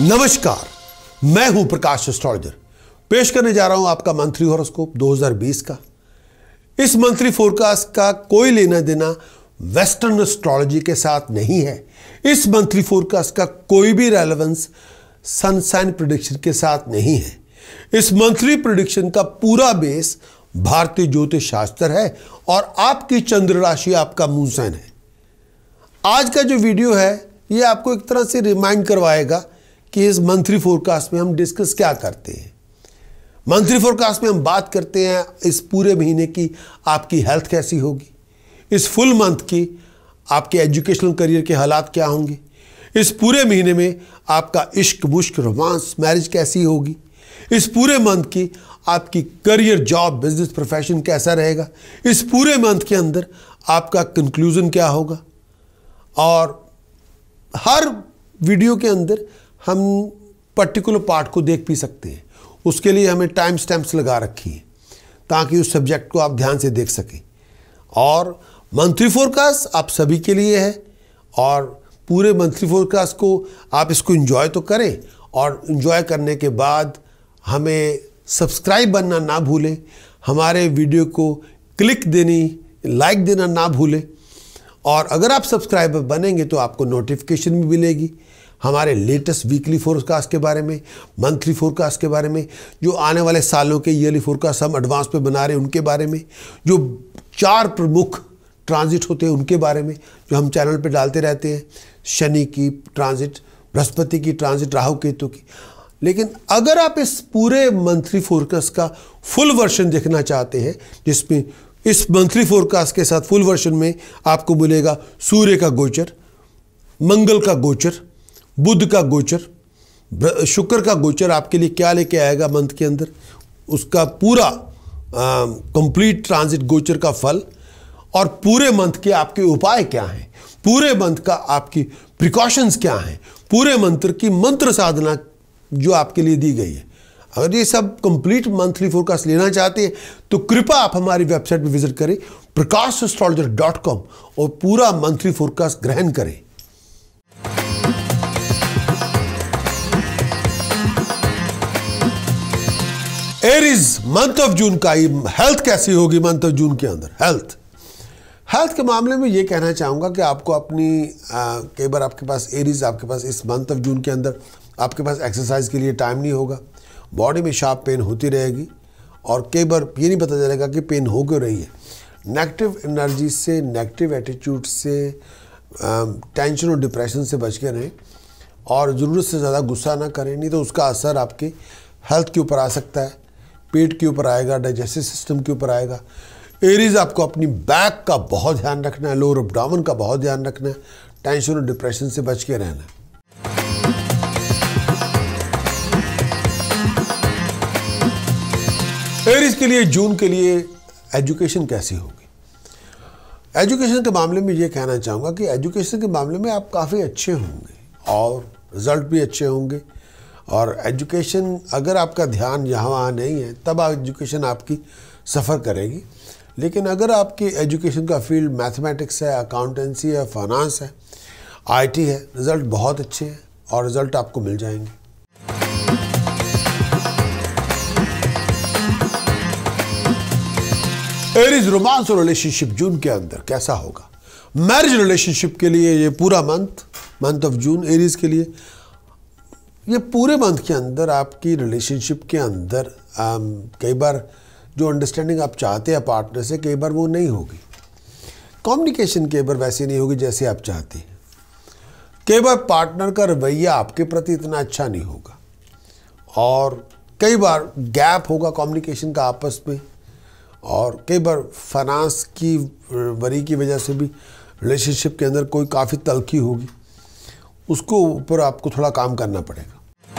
नमस्कार, मैं हूं प्रकाश एस्ट्रोलॉजर। पेश करने जा रहा हूं आपका मंथली हॉरोस्कोप 2020 का। इस मंथली फोरकास्ट का कोई लेना देना वेस्टर्न एस्ट्रोलॉजी के साथ नहीं है। इस मंथली फोरकास्ट का कोई भी रेलेवेंस सन साइन प्रेडिक्शन के साथ नहीं है। इस मंथली प्रेडिक्शन का पूरा बेस भारतीय ज्योतिष शास्त्र है और आपकी चंद्र राशि आपका मून साइन है। आज का जो वीडियो है ये आपको एक तरह से रिमाइंड करवाएगा कि इस मंथली फोरकास्ट में हम डिस्कस क्या करते हैं। मंथली फोरकास्ट में हम बात करते हैं इस पूरे महीने की आपकी हेल्थ कैसी होगी, इस फुल मंथ की आपके एजुकेशनल करियर के हालात क्या होंगे, इस पूरे महीने में आपका इश्क मुश्क रोमांस मैरिज कैसी होगी, इस पूरे मंथ की आपकी करियर जॉब बिजनेस प्रोफेशन कैसा रहेगा, इस पूरे मंथ के अंदर आपका कंक्लूजन क्या होगा। और हर वीडियो के अंदर हम पर्टिकुलर पार्ट को देख भी सकते हैं। उसके लिए हमें टाइम स्टैम्प्स लगा रखी है ताकि उस सब्जेक्ट को आप ध्यान से देख सकें। और मंथली फोरकास्ट आप सभी के लिए है और पूरे मंथली फोरकास्ट को आप इसको एंजॉय तो करें और एंजॉय करने के बाद हमें सब्सक्राइब बनना ना भूलें, हमारे वीडियो को क्लिक देनी लाइक देना ना भूलें। और अगर आप सब्सक्राइबर बनेंगे तो आपको नोटिफिकेशन भी मिलेगी हमारे लेटेस्ट वीकली फोरकास्ट के बारे में, मंथली फोरकास्ट के बारे में, जो आने वाले सालों के ईयरली फोरकास्ट हम एडवांस पे बना रहे हैं उनके बारे में, जो 4 प्रमुख ट्रांजिट होते हैं उनके बारे में जो हम चैनल पे डालते रहते हैं। शनि की ट्रांजिट, बृहस्पति की ट्रांजिट, राहु केतु की। लेकिन अगर आप इस पूरे मंथली फोरकास्ट का फुल वर्जन देखना चाहते हैं, जिसमें इस मंथली फोरकास्ट के साथ फुल वर्जन में आपको मिलेगा सूर्य का गोचर, मंगल का गोचर, बुध का गोचर, शुक्र का गोचर आपके लिए क्या लेके आएगा मंथ के अंदर, उसका पूरा कंप्लीट ट्रांजिट गोचर का फल और पूरे मंथ के आपके उपाय क्या हैं, पूरे मंथ का आपकी प्रिकॉशंस क्या हैं, पूरे मंत्र की मंत्र साधना जो आपके लिए दी गई है। अगर ये सब कंप्लीट मंथली फोरकास्ट लेना चाहते हैं तो कृपया आप हमारी वेबसाइट पर विजिट करें prakasastrologer.com और पूरा मंथली फोरकास्ट ग्रहण करें। एरीज मंथ ऑफ जून का हेल्थ कैसी होगी मंथ ऑफ जून के अंदर। हेल्थ के मामले में ये कहना चाहूँगा कि आपको अपनी कई बार आपके पास एरीज आपके पास इस मंथ ऑफ जून के अंदर आपके पास एक्सरसाइज के लिए टाइम नहीं होगा, बॉडी में शार्प पेन होती रहेगी और कई बार ये नहीं पता चलेगा कि पेन हो क्यों रही है। नेगेटिव एनर्जी से, नेगेटिव एटीट्यूड से, टेंशन और डिप्रेशन से बच के रहें और ज़रूरत से ज़्यादा गुस्सा ना करें, नहीं तो उसका असर आपके हेल्थ के ऊपर आ सकता है, पेट के ऊपर आएगा, डाइजेस्टिव सिस्टम के ऊपर आएगा। एरीज आपको अपनी बैक का बहुत ध्यान रखना है, लोअर एब्डोमेन का बहुत ध्यान रखना है, टेंशन और डिप्रेशन से बच के रहना है। एरीज के लिए जून के लिए एजुकेशन कैसी होगी। एजुकेशन के मामले में ये कहना चाहूँगा कि एजुकेशन के मामले में आप काफ़ी अच्छे होंगे और रिजल्ट भी अच्छे होंगे। और एजुकेशन अगर आपका ध्यान यहाँ वहाँ नहीं है तब एजुकेशन आपकी सफ़र करेगी। लेकिन अगर आपकी एजुकेशन का फील्ड मैथमेटिक्स है, अकाउंटेंसी है, फाइनेंस है, आईटी है, रिज़ल्ट बहुत अच्छे हैं और रिज़ल्ट आपको मिल जाएंगे। एरीज रोमांस और रिलेशनशिप जून के अंदर कैसा होगा। मैरिज रिलेशनशिप के लिए ये पूरा मंथ ऑफ जून एरीज के लिए, ये पूरे मंथ के अंदर आपकी रिलेशनशिप के अंदर कई बार जो अंडरस्टैंडिंग आप चाहते हैं पार्टनर से कई बार वो नहीं होगी। कम्युनिकेशन कई बार वैसे नहीं होगी जैसे आप चाहते हैं। कई बार पार्टनर का रवैया आपके प्रति इतना अच्छा नहीं होगा और कई बार गैप होगा कम्युनिकेशन का आपस में। और कई बार फाइनेंस की वरी की वजह से भी रिलेशनशिप के अंदर कोई काफ़ी तल्खी होगी, उसको ऊपर आपको थोड़ा काम करना पड़ेगा।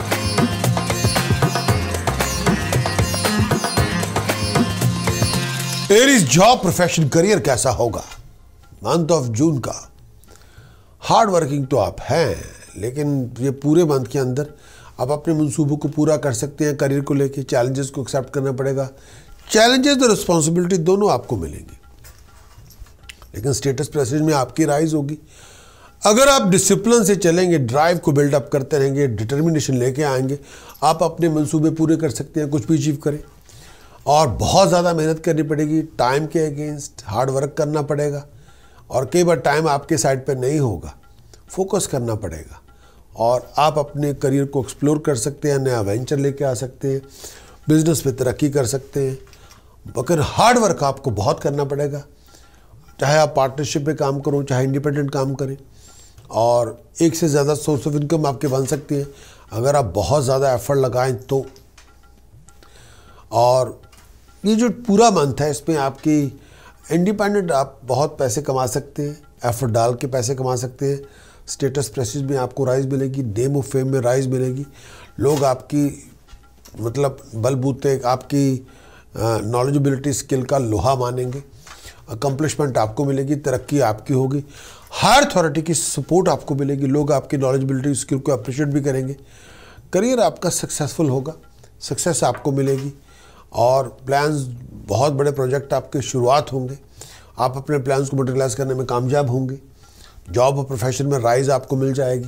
एरीज जॉब प्रोफेशन करियर कैसा होगा मंथ ऑफ जून का। हार्ड वर्किंग तो आप हैं लेकिन ये पूरे मंथ के अंदर आप अपने मंसूबों को पूरा कर सकते हैं। करियर को लेके चैलेंजेस को एक्सेप्ट करना पड़ेगा। चैलेंजेस और रिस्पॉन्सिबिलिटी दोनों आपको मिलेंगी लेकिन स्टेटस प्रेस्टीज में आपकी राइज होगी। अगर आप डिसिप्लिन से चलेंगे, ड्राइव को बिल्डअप करते रहेंगे, डिटर्मिनेशन लेके आएंगे, आप अपने मंसूबे पूरे कर सकते हैं, कुछ भी अचीव करें। और बहुत ज़्यादा मेहनत करनी पड़ेगी, टाइम के अगेंस्ट हार्ड वर्क करना पड़ेगा, और कई बार टाइम आपके साइड पर नहीं होगा, फोकस करना पड़ेगा, और आप अपने करियर को एक्सप्लोर कर सकते हैं, नया वेंचर लेके आ सकते हैं, बिजनेस में तरक्की कर सकते हैं। मगर हार्ड वर्क आपको बहुत करना पड़ेगा, चाहे आप पार्टनरशिप में काम करो, चाहे इंडिपेंडेंट काम करें। और एक से ज़्यादा सोर्स ऑफ इनकम आपके बन सकती है अगर आप बहुत ज़्यादा एफर्ट लगाएं तो। और ये जो पूरा मंथ है इसमें आपकी इंडिपेंडेंट, आप बहुत पैसे कमा सकते हैं, एफर्ट डाल के पैसे कमा सकते हैं। स्टेटस प्रेस्टीज में आपको राइज मिलेगी, नेम ऑफ फेम में राइज मिलेगी, लोग आपकी मतलब बलबूते आपकी नॉलेजेबिलिटी स्किल का लोहा मानेंगे, अकम्पलिशमेंट आपको मिलेगी, तरक्की आपकी होगी, हायर अथॉरिटी की सपोर्ट आपको मिलेगी, लोग आपकी नॉलेजेबिलिटी स्किल को अप्रिशिएट भी करेंगे, करियर आपका सक्सेसफुल होगा, सक्सेस आपको मिलेगी। और प्लान्स, बहुत बड़े प्रोजेक्ट आपके शुरुआत होंगे, आप अपने प्लान्स को मटेरियलाइज करने में कामयाब होंगे, जॉब और प्रोफेशन में राइज आपको मिल जाएगी।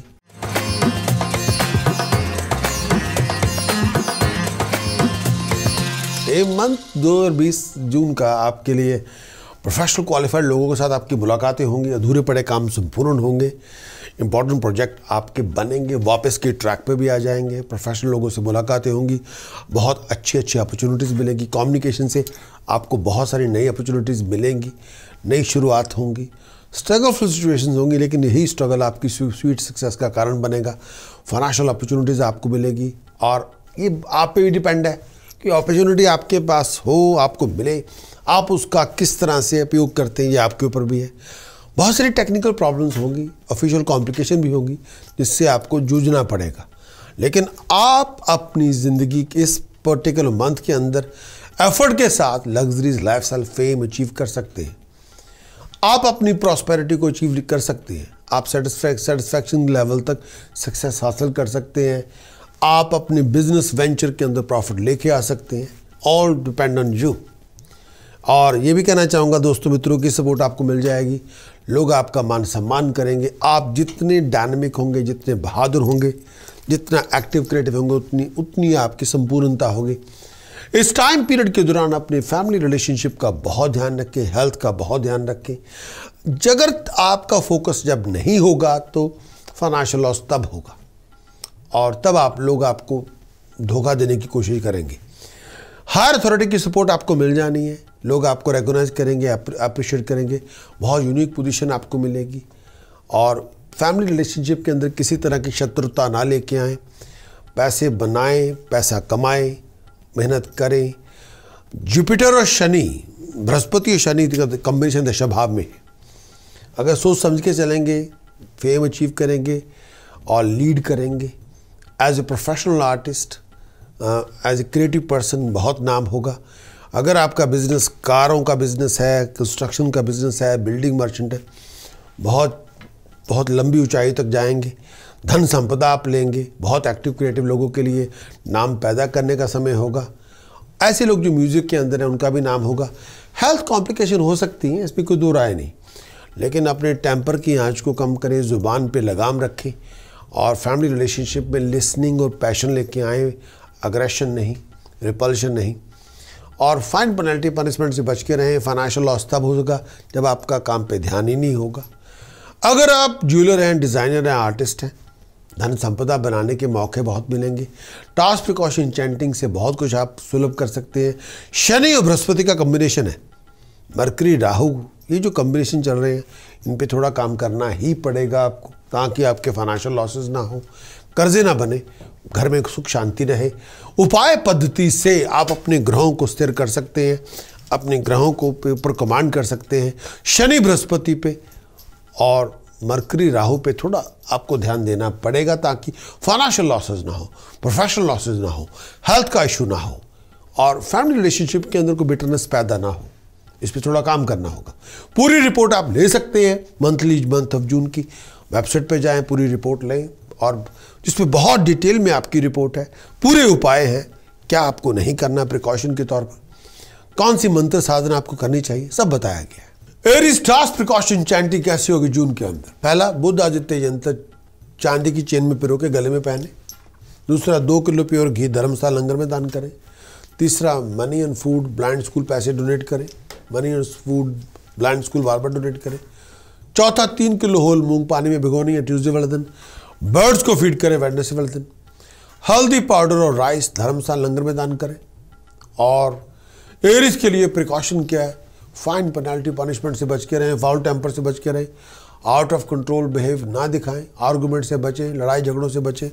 ये मंथ 2020 जून का आपके लिए प्रोफेशनल क्वालिफाइड लोगों के साथ आपकी मुलाकातें होंगी, अधूरे पड़े काम संपूर्ण होंगे, इंपॉर्टेंट प्रोजेक्ट आपके बनेंगे, वापस के ट्रैक पे भी आ जाएंगे, प्रोफेशनल लोगों से मुलाकातें होंगी, बहुत अच्छी अच्छी अपॉर्चुनिटीज़ मिलेंगी, कम्युनिकेशन से आपको बहुत सारी नई अपॉर्चुनिटीज़ मिलेंगी, नई शुरुआत होंगी, स्ट्रगलफुल सिचुएशंस होंगी, लेकिन यही स्ट्रगल आपकी स्वीट सक्सेस का कारण बनेगा। फाइनेंशियल अपॉर्चुनिटीज़ आपको मिलेगी, और ये आप पे भी डिपेंड है कि अपॉर्चुनिटी आपके पास हो, आपको मिले, आप उसका किस तरह से उपयोग करते हैं ये आपके ऊपर भी है। बहुत सारी टेक्निकल प्रॉब्लम्स होंगी, ऑफिशियल कॉम्प्लिकेशन भी होंगी जिससे आपको जूझना पड़ेगा, लेकिन आप अपनी ज़िंदगी के इस पर्टिकुलर मंथ के अंदर एफर्ट के साथ लग्जरीज लाइफस्टाइल फेम अचीव कर सकते हैं। आप अपनी प्रॉस्पेरिटी को अचीव कर सकते हैं, आप सेटिस्फैक्शन लेवल तक सक्सेस हासिल कर सकते हैं, आप अपने बिजनेस वेंचर के अंदर प्रॉफिट लेके आ सकते हैं। All depend on you. और ये भी कहना चाहूँगा दोस्तों मित्रों की सपोर्ट आपको मिल जाएगी, लोग आपका मान सम्मान करेंगे। आप जितने डायनामिक होंगे, जितने बहादुर होंगे, जितना एक्टिव क्रिएटिव होंगे, उतनी आपकी संपूर्णता होगी। इस टाइम पीरियड के दौरान अपने फैमिली रिलेशनशिप का बहुत ध्यान रखें, हेल्थ का बहुत ध्यान रखें। अगर आपका फोकस जब नहीं होगा तो फाइनेंशियल लॉस तब होगा, और तब लोग आपको धोखा देने की कोशिश करेंगे। हायर अथॉरिटी की सपोर्ट आपको मिल जानी है, लोग आपको रिकॉग्नाइज करेंगे, अप्रिशिएट करेंगे, बहुत यूनिक पोजीशन आपको मिलेगी। और फैमिली रिलेशनशिप के अंदर किसी तरह की शत्रुता ना लेके आएँ, पैसे बनाएं, पैसा कमाएं, मेहनत करें। जुपिटर और शनि, बृहस्पति और शनि का कॉम्बिनेशन दशा भाव में है, अगर सोच समझ के चलेंगे फेम अचीव करेंगे और लीड करेंगे। As a professional artist, as a creative person बहुत नाम होगा। अगर आपका बिजनेस कारों का बिजनेस है, कंस्ट्रक्शन का बिजनेस है, बिल्डिंग मर्चेंट है, बहुत लंबी ऊंचाई तक जाएंगे, धन संपदा आप लेंगे। बहुत एक्टिव क्रिएटिव लोगों के लिए नाम पैदा करने का समय होगा। ऐसे लोग जो म्यूज़िक के अंदर हैं उनका भी नाम होगा। हेल्थ कॉम्प्लिकेशन हो सकती हैं, इसमें कोई दो राय नहीं, लेकिन अपने टेम्पर की आंच को कम करें, ज़ुबान पे लगाम रखें, और फैमिली रिलेशनशिप में लिसनिंग और पैशन लेके आएँ, अग्रेशन नहीं, रिपल्शन नहीं। और फाइन पेनल्टी पनिशमेंट से बच के रहें। फाइनेंशियल लॉस तब होगा जब आपका काम पे ध्यान ही नहीं होगा। अगर आप ज्वेलर हैं, डिज़ाइनर हैं, आर्टिस्ट हैं, धन संपदा बनाने के मौके बहुत मिलेंगे। टास्क प्रिकॉशन चैंटिंग से बहुत कुछ आप सुलभ कर सकते हैं। शनि और बृहस्पति का कॉम्बिनेशन है, मरकरी राहु, ये जो कॉम्बिनेशन चल रहे हैं इन पे थोड़ा काम करना ही पड़ेगा आपको, ताकि आपके फाइनेंशियल लॉसेस ना हो, कर्जे ना बने, घर में सुख शांति रहे। उपाय पद्धति से आप अपने ग्रहों को स्थिर कर सकते हैं, अपने ग्रहों को ऊपर कमांड कर सकते हैं। शनि बृहस्पति पे और मरकरी राहु पे थोड़ा आपको ध्यान देना पड़ेगा, ताकि फाइनेंशियल लॉसेस ना हो, प्रोफेशनल लॉसेस ना हो, हेल्थ का इशू ना हो, और फैमिली रिलेशनशिप के अंदर कोई बिटरनेस पैदा ना हो। इस पर थोड़ा काम करना होगा। पूरी रिपोर्ट आप ले सकते हैं मंथ ऑफ जून की, वेबसाइट पे जाएं, पूरी रिपोर्ट लें, और जिसमें बहुत डिटेल में आपकी रिपोर्ट है, पूरे उपाय हैं, क्या आपको नहीं करना प्रिकॉशन के तौर पर, कौन सी मंत्र साधना आपको करनी चाहिए, सब बताया गया है। एरीज टास्क प्रिकॉशन चांदी कैसी होगी जून के अंदर? पहला, बुध आदित्य यंत्र चांदी की चेन में पिरो के गले में पहने। दूसरा, 2 किलो प्योर घी धर्मशाला लंगर में दान करें। तीसरा, money and food blind school पैसे डोनेट करें। Money and food blind school बार डोनेट करें। चौथा, 3 किलो होल मूंग पानी में भिगोनी है ट्यूसडे वाले दिन। बर्ड्स को फीड करें वेडनेसडे वाले दिन। हल्दी पाउडर और राइस धर्मशाला लंगर में दान करें। और एरीज के लिए प्रिकॉशन क्या है? फाइन, पेनल्टी, पनिशमेंट से बच के रहें, फाउल टेम्पर से बच के रहें, आउट ऑफ कंट्रोल बिहेव ना दिखाएं, आर्गुमेंट से बचें, लड़ाई झगड़ों से बचें।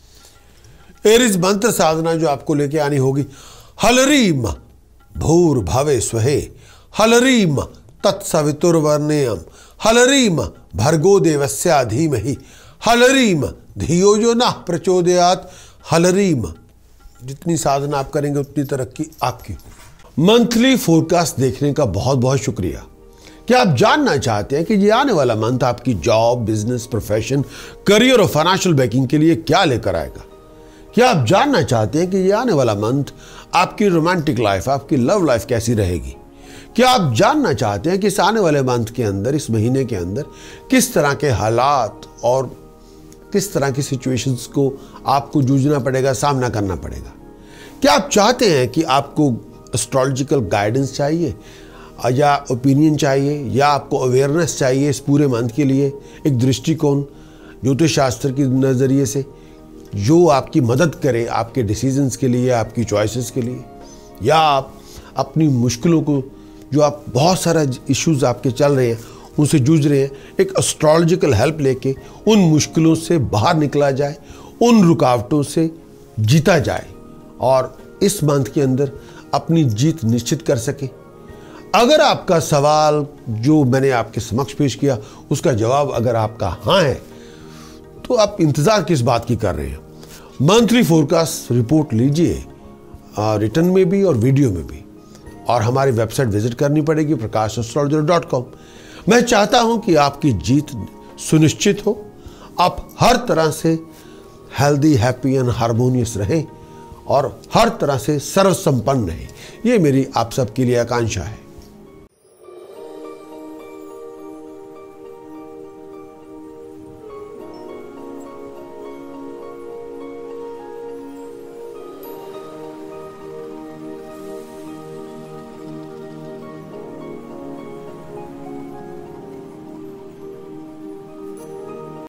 एरीज मंत्र साधना जो आपको लेके आनी होगी, हलरीम भूर भवे स्वहे, हलरीम तत्सवितुर्वरेण्यम, हलरीम भर्गो देवस्य धीमहि, हलरीम धियो जो न प्रचोदयात्, हलरीम। जितनी साधना आप करेंगे उतनी तरक्की आपकी। मंथली फोरकास्ट देखने का बहुत बहुत शुक्रिया। क्या आप जानना चाहते हैं कि ये आने वाला मंथ आपकी जॉब, बिजनेस, प्रोफेशन, करियर और फाइनेंशियल बैकिंग के लिए क्या लेकर आएगा? क्या आप जानना चाहते हैं कि ये आने वाला मंथ आपकी रोमांटिक लाइफ, आपकी लव लाइफ कैसी रहेगी? क्या आप जानना चाहते हैं कि इस आने वाले मंथ के अंदर, इस महीने के अंदर किस तरह के हालात और किस तरह की सिचुएशंस को आपको जूझना पड़ेगा, सामना करना पड़ेगा? क्या आप चाहते हैं कि आपको एस्ट्रोलॉजिकल गाइडेंस चाहिए या ओपिनियन चाहिए, या आपको अवेयरनेस चाहिए इस पूरे मंथ के लिए, एक दृष्टिकोण ज्योतिष शास्त्र के नज़रिए से जो आपकी मदद करे आपके डिसीजंस के लिए, आपकी चॉइसेस के लिए, या आप अपनी मुश्किलों को, जो आप बहुत सारा इश्यूज आपके चल रहे हैं उनसे जूझ रहे हैं, एक एस्ट्रोलॉजिकल हेल्प लेके उन मुश्किलों से बाहर निकला जाए, उन रुकावटों से जीता जाए और इस मंथ के अंदर अपनी जीत निश्चित कर सके। अगर आपका सवाल जो मैंने आपके समक्ष पेश किया उसका जवाब अगर आपका हाँ है, तो आप इंतजार किस बात की कर रहे हैं? मंथली फोरकास्ट रिपोर्ट लीजिए, रिटर्न में भी और वीडियो में भी, और हमारी वेबसाइट विजिट करनी पड़ेगी prakash.astrologer.com। मैं चाहता हूं कि आपकी जीत सुनिश्चित हो, आप हर तरह से हेल्दी, हैप्पी एंड हार्मोनियस रहें और हर तरह से सर्वसंपन्न रहें। ये मेरी आप सबके लिए आकांक्षा है।